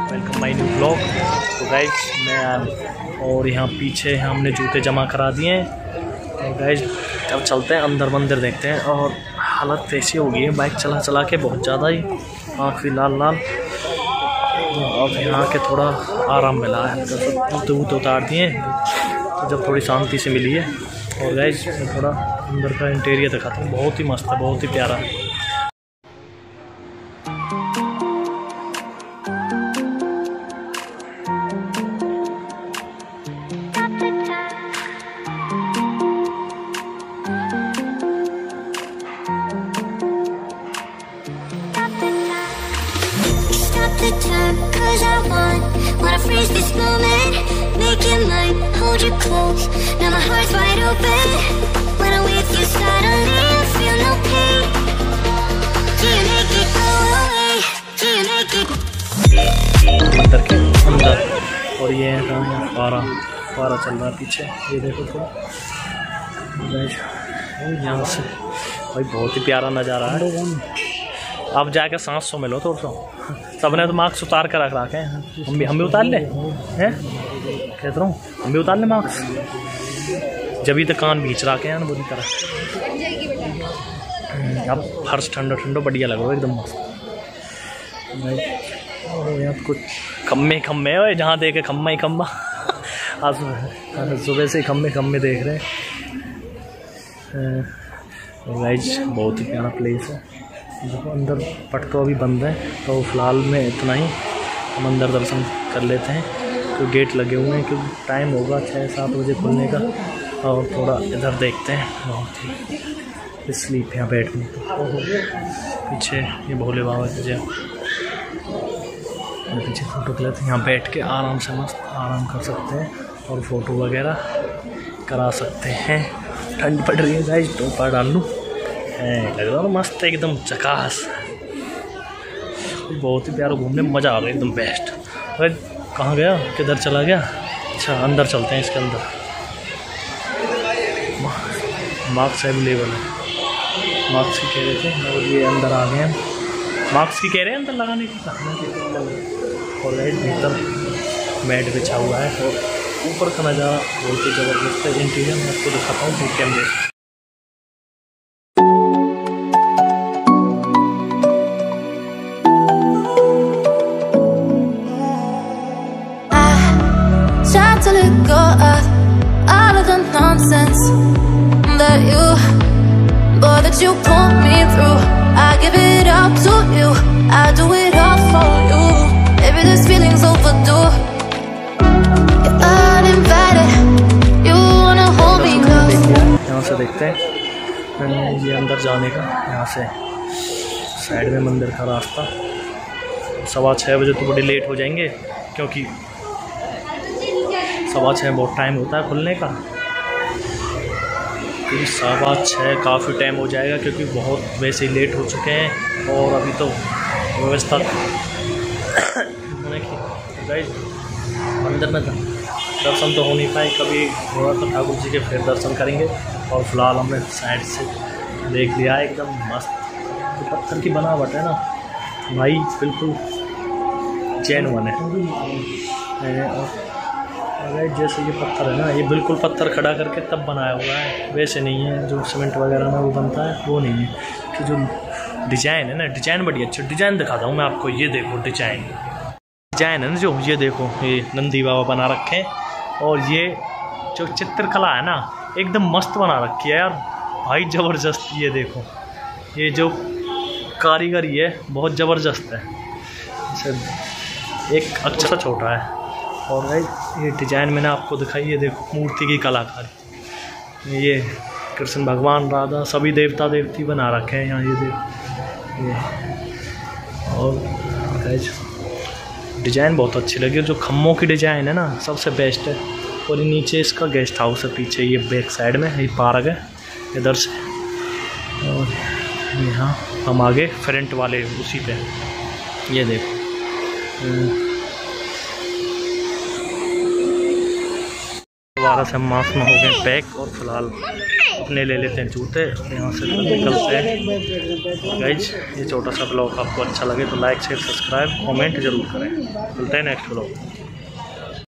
Welcome my new blog. तो guys मैं और यहाँ पीछे हमने जूते जमा करा दिए हैं और गाइज अब चलते हैं अंदर मंदिर देखते हैं। और हालत ऐसी हो गई है बाइक चला चला के बहुत ज़्यादा ही आँख भी लाल लाल। अब यहाँ के थोड़ा आराम मिला है, जूते वूते उतार दिए तो जब थोड़ी शांति से मिली है। और गाइज मैं थोड़ा अंदर का इंटीरियर दिखाता हूँ, बहुत ही मस्त है, बहुत ही प्यारा है। The time, 'cause I wanna freeze this moment, make it mine, hold you close. Now my heart's wide open. When I'm with you, suddenly I feel no pain. Do you make it go away? Do you make it? अंदर के अंदर। और ये यहाँ पारा चल रहा है पीछे, ये देखो थोड़ा यहाँ से भाई बहुत ही प्यारा नज़ारा है। अब जाकर सांस सो मिलो थोड़ा सा। सबने तो मास्क उतार कर रख रखे हैं, हम भी उतार ले हैं, कहता रहा हूँ हम भी उतार ले मास्क। जब तक कान भींच रखे हैं ना बुरी तरह। अब फर्श ठंडा ठंडा बढ़िया लग रहा है एकदम मस्त। यहाँ कुछ खम्मे है, जहाँ देखे खम्मा ही खम्मा। आज सुबह से खम्मे देख रहे हैं। गाइस बहुत ही प्यारा प्लेस है। देखो अंदर पट तो अभी बंद है, तो फ़िलहाल में इतना ही हम अंदर दर्शन कर लेते हैं। तो गेट लगे हुए हैं क्योंकि टाइम होगा 6-7 बजे खुलने का। और थोड़ा इधर देखते हैं, बहुत ही स्लीप यहाँ बैठने पीछे ये भोले बाबा की जय। पीछे फ़ोटो के लिए यहाँ बैठ के आराम से मस्त आराम कर सकते हैं और फ़ोटो वगैरह करा सकते हैं। ठंड पड़ रही है गाइस, टोपा डाल लूँ, लग रहा है मस्त एकदम चकास। बहुत ही प्यारा घूमने में मज़ा आ गया एकदम बेस्ट। अरे कहाँ गया, किधर चला गया? अच्छा अंदर चलते हैं, इसके अंदर मार्क्स अवेलेबल है। मार्क्स की कह रहे थे और ये अंदर आ गए हैं। मार्क्स की कह रहे हैं अंदर लगाने की। और भीतर मैट बिछा हुआ है और ऊपर का नज़ारा बहुत ही ज़बरदस्त है। इंटीरियर मैं आपको दिखाता हूँ कैमरे। To let go of all of the nonsense that you put me through. I give it up to you, I do it all for you. Maybe this feeling's overdue. You're uninvited, you wanna hold me close. यहाँ से देखते हैं ये अंदर जाने का, यहाँ से साइड में मंदिर का रास्ता। 6:15 बजे तो बड़ी लेट हो जाएंगे क्योंकि 6:15 बहुत टाइम होता है खुलने का। फिर 6:15 काफ़ी टाइम हो जाएगा क्योंकि बहुत वैसे ही लेट हो चुके हैं और अभी तो व्यवस्था होने की। गाइस मंदिर में दर्शन तो हो नहीं पाए, कभी थोड़ा तो ठाकुर जी के फिर दर्शन करेंगे। और फिलहाल हमने साइड से देख लिया एकदम मस्त। तो पत्थर की बनावट है ना भाई, बिल्कुल जेन्युइन है। और जैसे ये पत्थर है ना, ये बिल्कुल पत्थर खड़ा करके तब बनाया हुआ है, वैसे नहीं है जो सीमेंट वगैरह में वो बनता है वो नहीं है। कि जो डिज़ाइन है ना, डिज़ाइन बड़ी अच्छी डिज़ाइन दिखाता हूँ मैं आपको। ये देखो डिज़ाइन है ना, जो ये देखो ये नंदी बाबा बना रखे हैं। और ये जो चित्रकला है ना एकदम मस्त बना रखी है यार भाई, ज़बरदस्त। ये देखो ये जो कारीगरी है बहुत ज़बरदस्त है। एक अक्षर छोटा है और ये डिज़ाइन मैंने आपको दिखाई। ये देखो मूर्ति की कलाकारी, ये कृष्ण भगवान राधा सभी देवता देवती बना रखे हैं यहाँ। ये देखो ये, और गाइस डिज़ाइन बहुत अच्छी लगी। जो खम्भों की डिज़ाइन है ना सबसे बेस्ट है। और नीचे इसका गेस्ट हाउस है, पीछे ये बैक साइड में ये पार्क है इधर से। और यहाँ हम आगे फ्रंट वाले उसी पे, ये देखो दोबारा से हम मास्क में हो गए पैक। और फिलहाल अपने ले लेते हैं जूते, यहाँ से निकलते हैं। गाइज ये छोटा सा ब्लॉग आपको अच्छा लगे तो लाइक शेयर सब्सक्राइब कमेंट जरूर करें। मिलते हैं नेक्स्ट ब्लॉग।